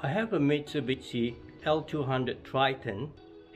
I have a Mitsubishi L200 Triton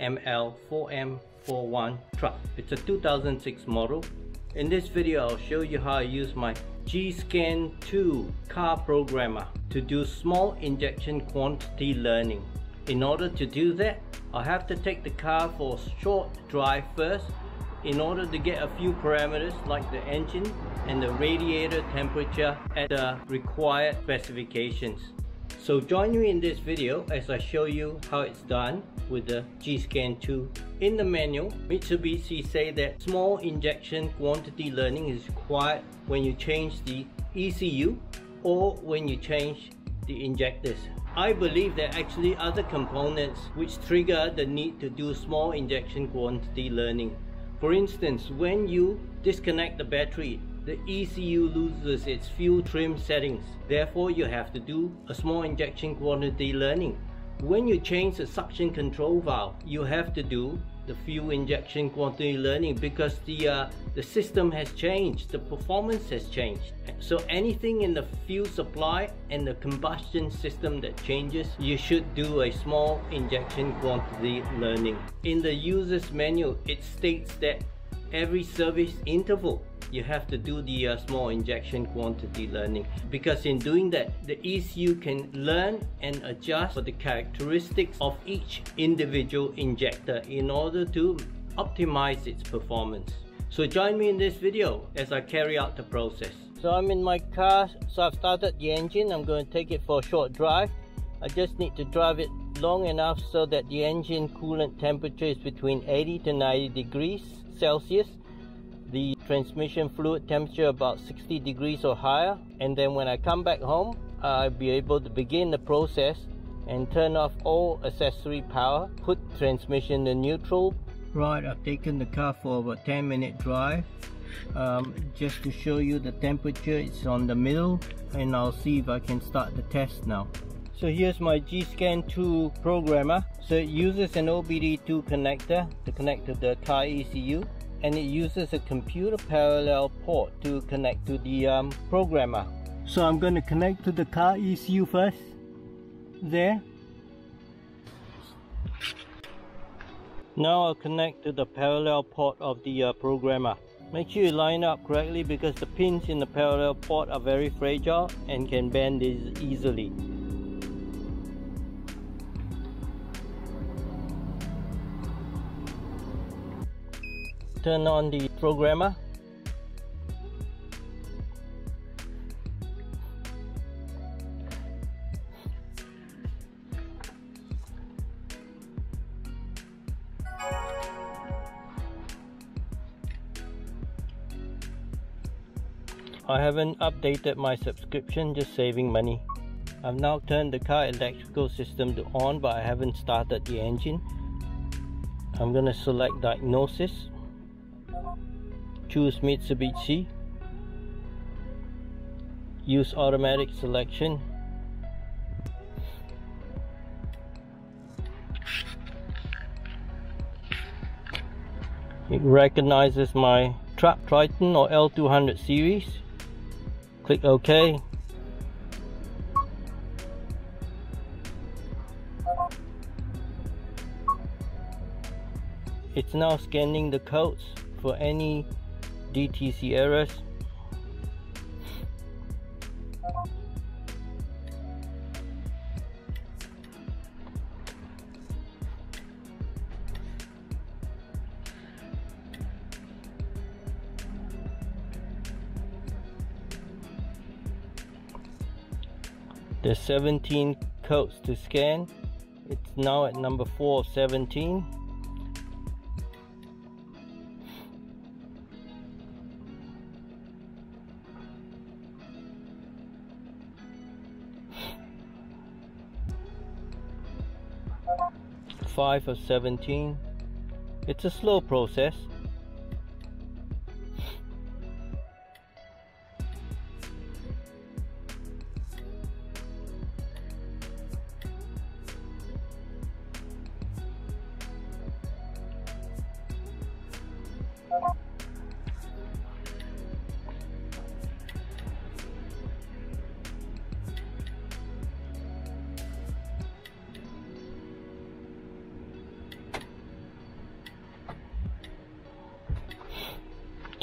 ML4M41 truck. It's a 2006 model. In this video, I'll show you how I use my G-Scan 2 car programmer to do small injection quantity learning. In order to do that, I'll have to take the car for a short drive first in order to get a few parameters like the engine and the radiator temperature at the required specifications. So join me in this video as I show you how it's done with the G-Scan 2. In the manual, Mitsubishi say that small injection quantity learning is required when you change the ECU or when you change the injectors. I believe there are actually other components which trigger the need to do small injection quantity learning. For instance, when you disconnect the battery, the ECU loses its fuel trim settings. Therefore, you have to do a small injection quantity learning. When you change the suction control valve, you have to do the fuel injection quantity learning because the system has changed, the performance has changed. So anything in the fuel supply and the combustion system that changes, you should do a small injection quantity learning. In the user's manual, it states that every service interval you have to do the small injection quantity learning, because in doing that, the ECU can learn and adjust for the characteristics of each individual injector in order to optimize its performance. So join me in this video as I carry out the process. So I'm in my car, so I've started the engine. I'm going to take it for a short drive. I just need to drive it long enough so that the engine coolant temperature is between 80 to 90 degrees Celsius. The transmission fluid temperature about 60 degrees or higher, and then when I come back home, I'll be able to begin the process and turn off all accessory power, put transmission in neutral. Right, I've taken the car for about 10-minute drive. Just to show you the temperature, it's on the middle, and I'll see if I can start the test now. So here's my G-Scan 2 programmer. So it uses an OBD2 connector to connect to the car ECU, and it uses a computer parallel port to connect to the programmer. So I'm going to connect to the car ECU first. There. Now I'll connect to the parallel port of the programmer. Make sure you line up correctly because the pins in the parallel port are very fragile and can bend easily. Turn on the programmer. I haven't updated my subscription, just saving money. I've now turned the car electrical system to on, but I haven't started the engine. I'm going to select diagnosis. Choose Mitsubishi, use automatic selection. It recognizes my truck, Triton or L200 series. Click OK. It's now scanning the codes for any DTC errors. There's 17 codes to scan. It's now at number 4 of 17. Five of 17. It's a slow process.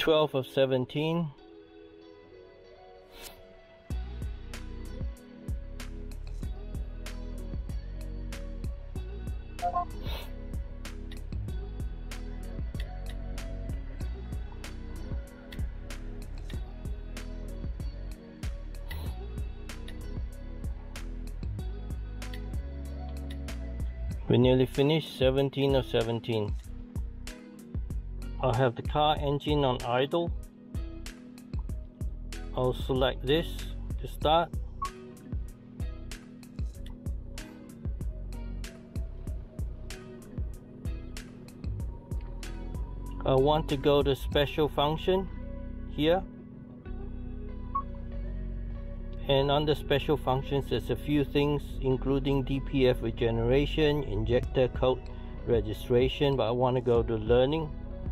12 of 17. We're nearly finished. 17 of 17. I'll have the car engine on idle. I'll select this to start. I want to go to special function here. And under special functions, there's a few things including DPF regeneration, injector code registration, but I want to go to learning.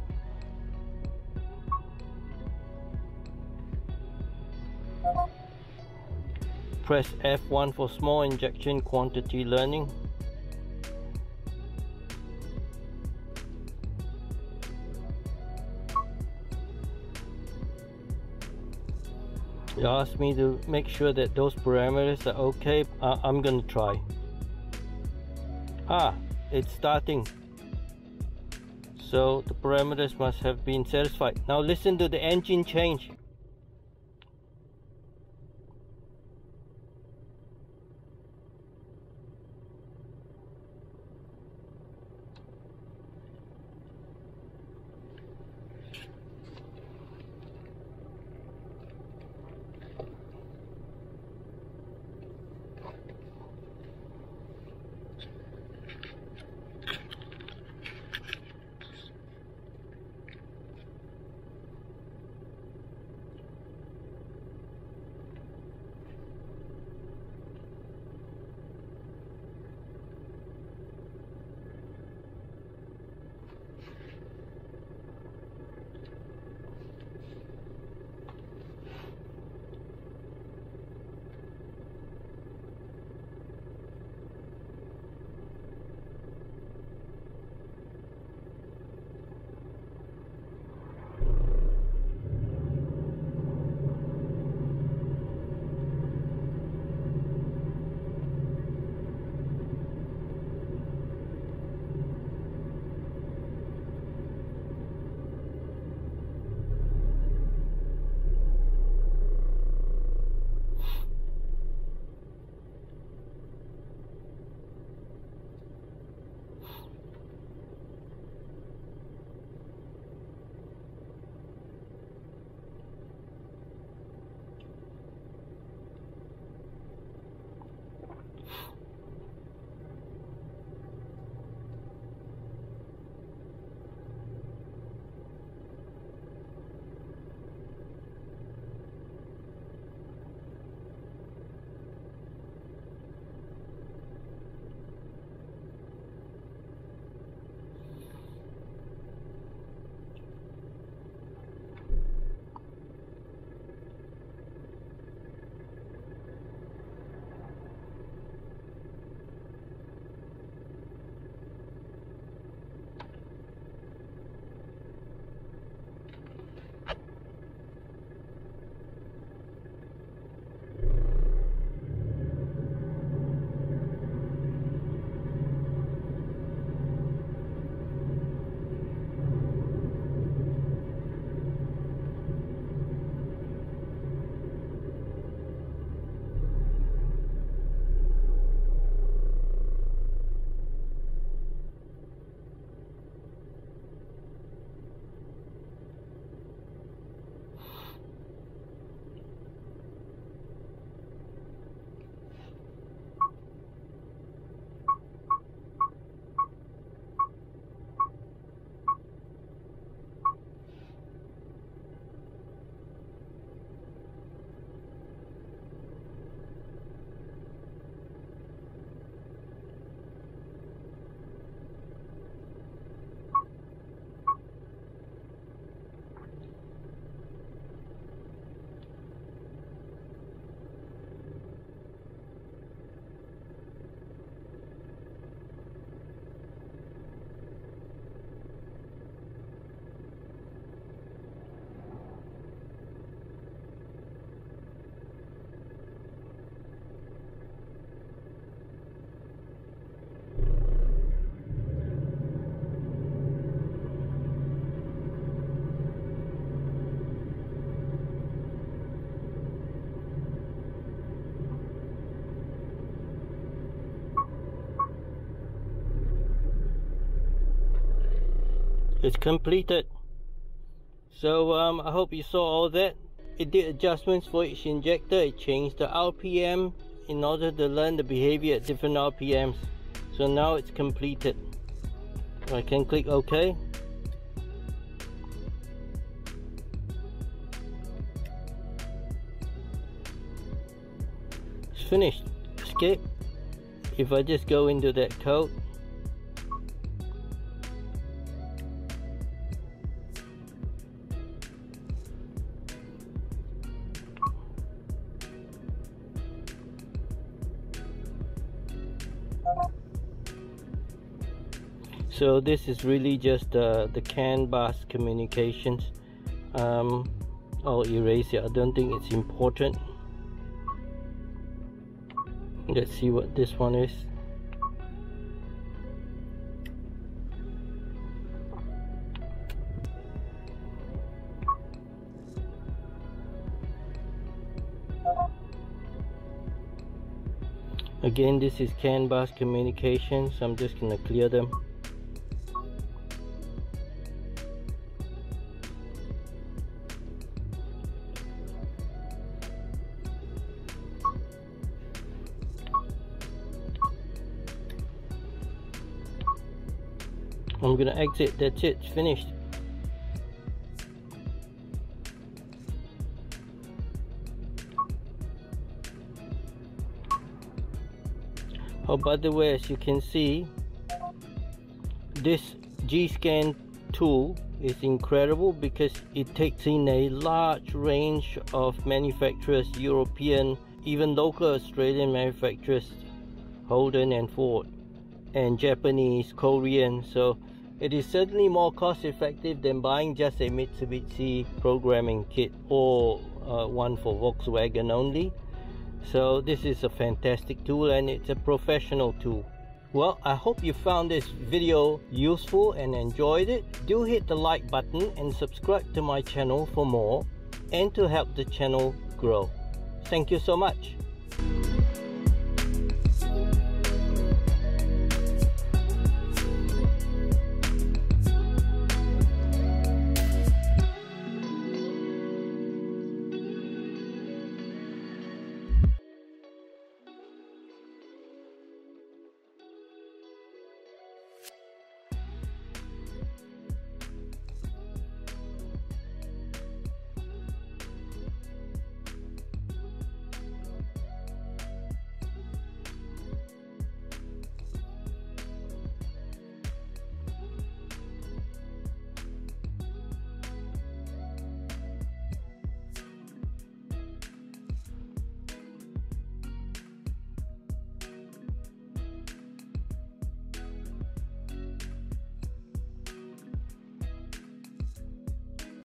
Press F1 for small injection quantity learning. It asked me to make sure that those parameters are okay. I'm gonna try. It's starting. So the parameters must have been satisfied. Now listen to the engine change. It's completed. So I hope you saw all that. It did adjustments for each injector. It changed the RPM in order to learn the behavior at different RPMs. So now it's completed. I can click OK. It's finished. Escape. If I just go into that code, so this is really just the CAN bus communications. I'll erase it. I don't think it's important. Let's see what this one is. Again, this is CAN bus communications. I'm just gonna clear them. I'm gonna exit. That's it. It's finished. Oh, by the way, as you can see, this G-Scan tool is incredible because it takes in a large range of manufacturers, European, even local Australian manufacturers, Holden and Ford, and Japanese, Korean. So it is certainly more cost effective than buying just a Mitsubishi programming kit or one for Volkswagen only. So this is a fantastic tool and it's a professional tool. Well, I hope you found this video useful and enjoyed it. Do hit the like button and subscribe to my channel for more and to help the channel grow. Thank you so much.